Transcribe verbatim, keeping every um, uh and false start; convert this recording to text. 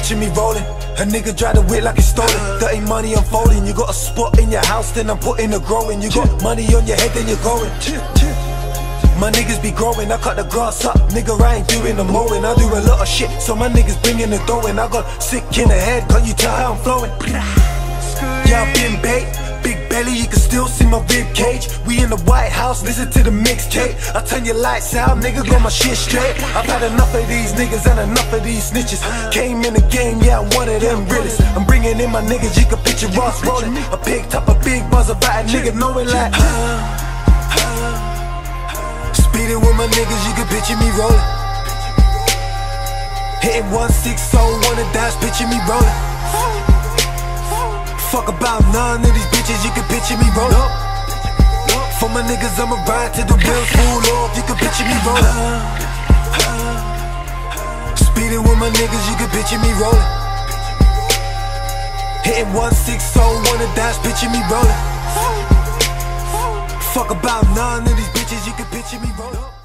picture me rolling. A nigga drive the whip like it's stolen. Dirty money unfolding. You got a spot in your house, then I'm putting a growing. You got money on your head, then you're going. My niggas be growing, I cut the grass up. Nigga, I ain't doing the mowing. I do a lot of shit, so my niggas bringing the dough in. I got sick in the head, can't you tell how I'm flowing? Yeah, I've been baked. Big belly, you can still see my rib cage. We in the White House, listen to the mixtape. I turn your lights out, nigga, got my shit straight. I've had enough of these niggas and enough of these snitches. Came in the game, yeah, I'm one of them realest. I'm bringing in my niggas, you can picture Ross rolling. I picked up a big buzz about a nigga knowing like speeding with my niggas, you can picture me rolling. Hitting one six oh, wanna dash, picture me rolling. Fuck about none of these bitches, you can picture me rolling. For my niggas, I'ma ride till the wheels fall off, you can picture me rolling. Speeding with my niggas, you can picture me rolling. Hitting one six oh, wanna dash, picture me rolling. Fuck about none of these bitches, you can picture me rolling.